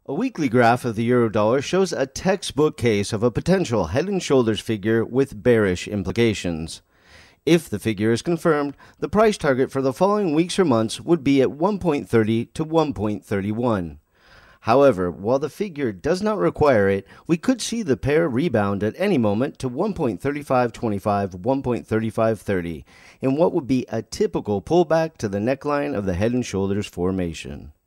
A weekly graph of the euro-dollar shows a textbook case of a potential head and shoulders figure with bearish implications. If the figure is confirmed, the price target for the following weeks or months would be at 1.30 to 1.31. However, while the figure does not require it, we could see the pair rebound at any moment to 1.3525, 1.3530 in what would be a typical pullback to the neckline of the head and shoulders formation.